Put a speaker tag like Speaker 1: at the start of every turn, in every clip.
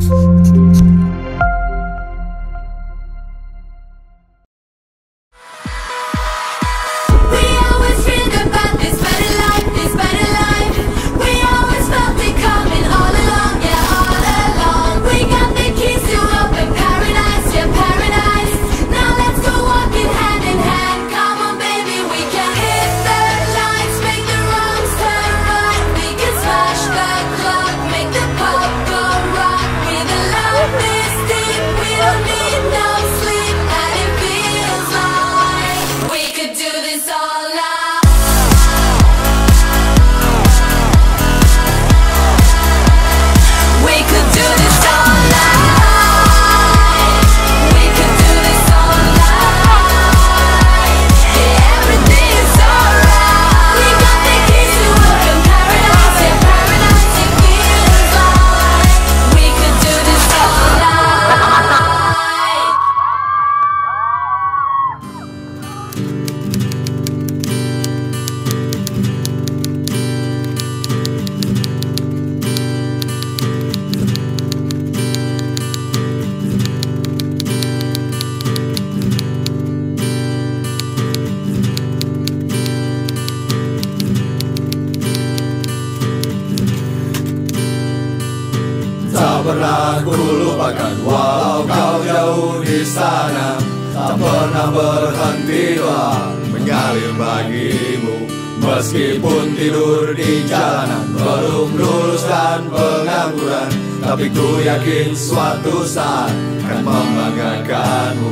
Speaker 1: Tak pernah ku lupakan walau kau jauh di sana. Tak pernah berhenti doa mengalir bagimu. Meskipun tidur di jalanan, belum lulus dan pengangguran, tapi ku yakin suatu saat akan membanggakanmu.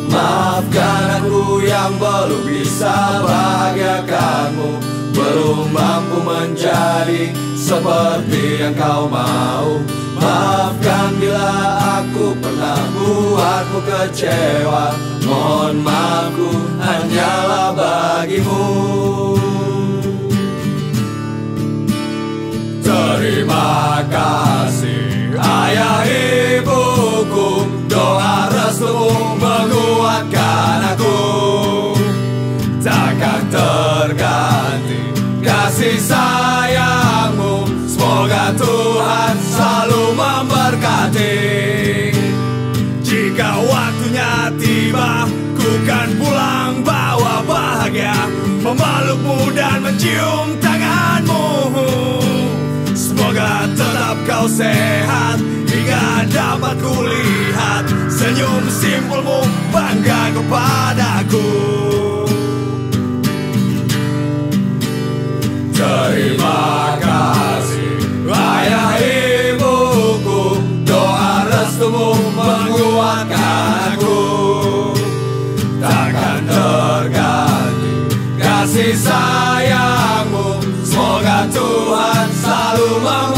Speaker 1: Maafkan aku yang belum bisa bahagiakanmu, belum mampu menjadi seperti yang kau mau. Maafkan bila aku pernah buatmu kecewa. Mohon maafku hanyalah bagimu. Terima kasih ayah ibuku, doa restumu menguatkan aku. Takkan terganti kasih sayangmu, semoga Tuhan selalu memberkati. Jika waktunya tiba, ku kan pulang bawa bahagia, memelukmu dan mencium tanganmu. Semoga tetap kau sehat hingga dapat kulihat senyum simpulmu bangga kepadaku. Terima kasih ayah ibuku, doa restumu menguatkan aku. Takkan terganti kasih sayangmu, semoga Tuhan selalu